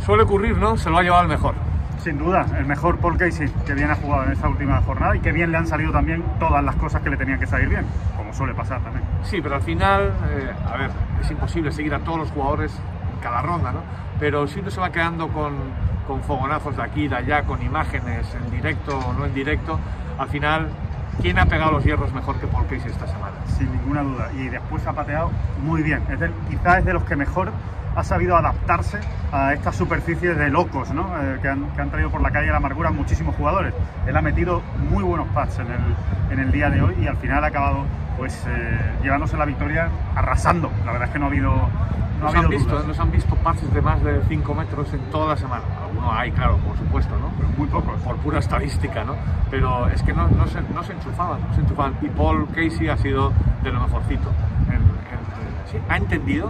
suele ocurrir, ¿no? Se lo ha llevado el mejor. Sin duda, el mejor Paul Casey, que bien ha jugado en esta última jornada y que bien le han salido también todas las cosas que le tenían que salir bien, como suele pasar también. Sí, pero al final, a ver, es imposible seguir a todos los jugadores en cada ronda, ¿no? Pero si uno se va quedando con fogonazos de aquí y de allá, con imágenes en directo o no en directo, al final, ¿quién ha pegado los hierros mejor que Paul Casey esta semana? Sin ninguna duda, y después ha pateado muy bien, quizás es de los que mejor ha sabido adaptarse a estas superficies de locos, ¿no? que han traído por la calle de la amargura muchísimos jugadores. Él ha metido muy buenos pads en el día de hoy y al final ha acabado pues, llevándose la victoria arrasando. La verdad es que no ha habido nos han visto pases de más de 5 metros en toda la semana. Algunos hay, claro, por supuesto, ¿no? Pero muy pocos. Por pura estadística, ¿no? Pero es que no se enchufaban. Y Paul Casey ha sido de lo mejorcito. Sí, ha entendido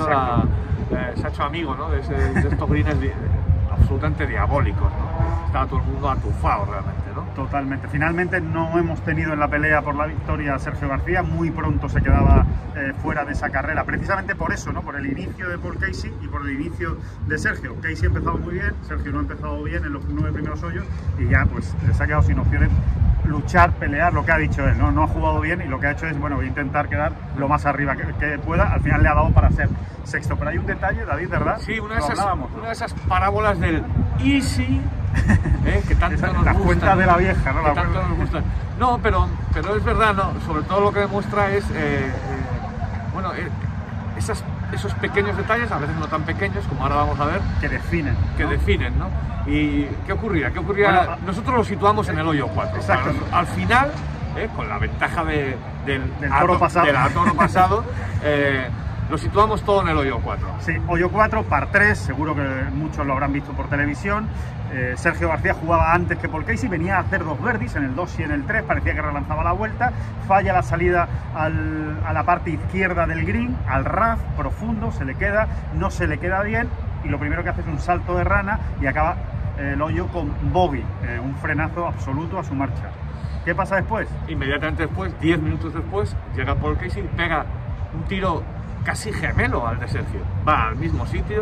se ha hecho amigo, ¿no? de estos greens absolutamente diabólicos, ¿no? Estaba todo el mundo atufado realmente, ¿no? Totalmente. Finalmente no hemos tenido en la pelea por la victoria a Sergio García, muy pronto se quedaba fuera de esa carrera, precisamente por eso, ¿no? Por el inicio de Paul Casey y por el inicio de Sergio. Casey ha empezado muy bien, Sergio no ha empezado bien en los 9 primeros hoyos y ya pues se ha quedado sin opciones. Luchar, pelear, lo que ha dicho él, no ha jugado bien y lo que ha hecho es, bueno, voy a intentar quedar lo más arriba que pueda. Al final le ha dado para ser sexto, pero hay un detalle, David, ¿verdad? Sí, una de esas parábolas del easy, que tanto nos la gusta, cuenta de la vieja, ¿no? Que tanto nos gusta. No, pero es verdad, ¿no? Sobre todo lo que demuestra es, bueno, esos pequeños detalles, a veces no tan pequeños, como ahora vamos a ver, que definen, ¿no? ¿Y qué ocurría? Bueno, nosotros lo situamos en el hoyo 4. Exacto. Al final, con la ventaja del toro pasado, lo situamos todo en el hoyo 4. Sí, hoyo 4, par 3, seguro que muchos lo habrán visto por televisión. Sergio García jugaba antes que Paul Casey, venía a hacer 2 birdies en el 2 y en el 3, parecía que relanzaba la vuelta, falla la salida a la parte izquierda del green, al RAF profundo, no se le queda bien y lo primero que hace es un salto de rana y acaba el hoyo con bogey, un frenazo absoluto a su marcha. ¿Qué pasa después? Inmediatamente después, 10 minutos después, llega Paul Casey, pega un tiro casi gemelo al de Sergio, va al mismo sitio,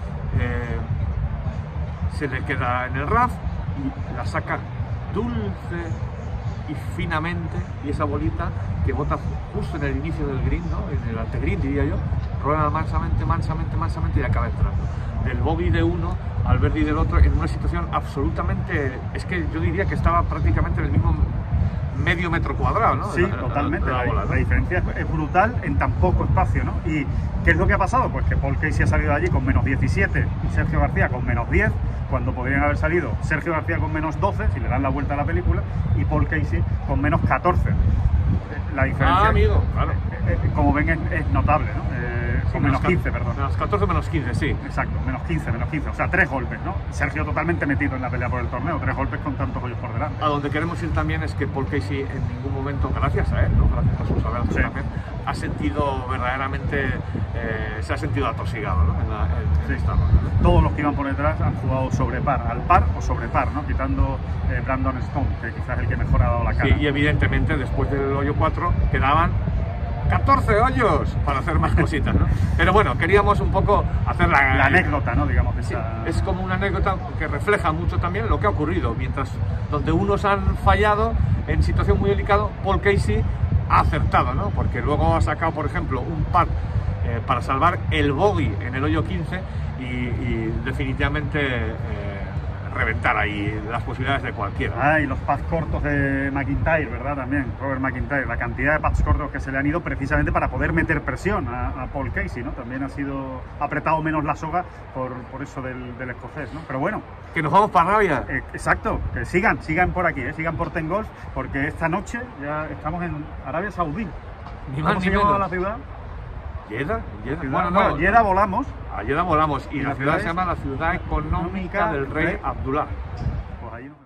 se le queda en el RAF y la saca dulce y finamente, y esa bolita que bota justo en el inicio del green, ¿no? En el antegreen diría yo, rueda mansamente y acaba entrando. Del bogey de uno al birdie del otro en una situación absolutamente, es que yo diría que estaba prácticamente en el mismo medio metro cuadrado, ¿no? Sí, totalmente. La diferencia es brutal en tan poco espacio, ¿no? ¿Y qué es lo que ha pasado? Pues que Paul Casey ha salido de allí con menos 17 y Sergio García con menos 10, cuando podrían haber salido Sergio García con menos 12, si le dan la vuelta a la película, y Paul Casey con menos 14. La diferencia, amigo, claro. Como ven, es notable, ¿no? Con menos 15, perdón. Menos 14, menos 15, sí. Exacto, menos 15, o sea, 3 golpes, ¿no? Sergio totalmente metido en la pelea por el torneo, 3 golpes con tantos hoyos por delante. A donde queremos ir también es que Paul Casey en ningún momento, gracias a él, ¿no? Gracias a sus abrazos también, ha sentido verdaderamente, se ha sentido atosigado, ¿no? En esta ronda, ¿no? Todos los que iban por detrás han jugado sobre par, al par o sobre par, ¿no? Quitando Brandon Stone, que quizás es el que mejor ha dado la cara. Sí, y evidentemente después del hoyo 4 quedaban 14 hoyos para hacer más cositas, ¿no? Pero bueno, queríamos un poco hacer la anécdota, ¿no? Digamos, sí, es como una anécdota que refleja mucho también lo que ha ocurrido. Mientras donde unos han fallado en situación muy delicada, Paul Casey ha acertado, ¿no? Porque luego ha sacado, por ejemplo, un par para salvar el bogey en el hoyo 15 y definitivamente reventar ahí las posibilidades de cualquiera. Y los pads cortos de McIntyre, ¿verdad? También, Robert McIntyre, la cantidad de pads cortos que se le han ido precisamente para poder meter presión a Paul Casey, ¿no? También ha apretado menos la soga por eso del escocés, ¿no? Pero bueno. Que nos vamos para Arabia. Exacto, que sigan por aquí, sigan por Ten Golf, porque esta noche ya estamos en Arabia Saudí. ¿Cómo se llama la ciudad? Jeddah. Bueno, Jeddah volamos. A Jeddah volamos y la ciudad se llama la Ciudad Económica del Rey Abdullah. Pues ahí